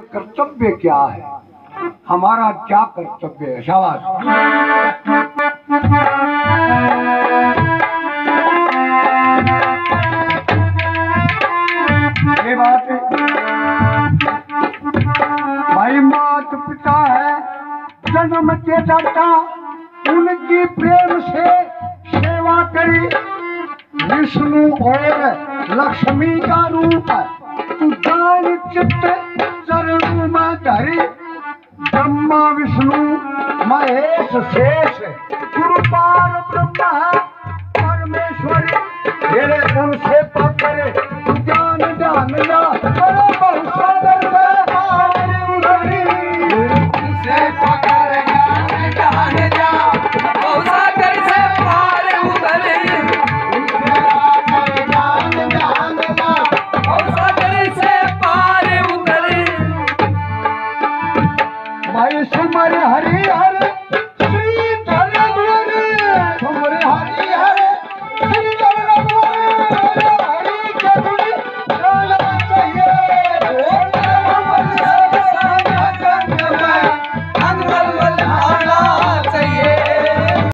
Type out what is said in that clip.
कर्तव्य क्या है, हमारा क्या कर्तव्य है। शाबाश। ये बात है भाई, मात पिता है जन्म के दाता, उनकी प्रेम से सेवा करी। विष्णु और लक्ष्मी का रूप है, तू जान चित्त चरणों में धरी। ब्रह्मा विष्णु महेश शेष गुरु पार ब्रह्मा है परमेश्वरी, तेरे उनसे पकड़े ज्ञान दान ला, अरे बहुत सागर से पार उतरी। से पकड़ ज्ञान दान जा, बहुत सागर से पार उतरी। बहुत सागर से पार उतरी। भाई सुमर हरि हर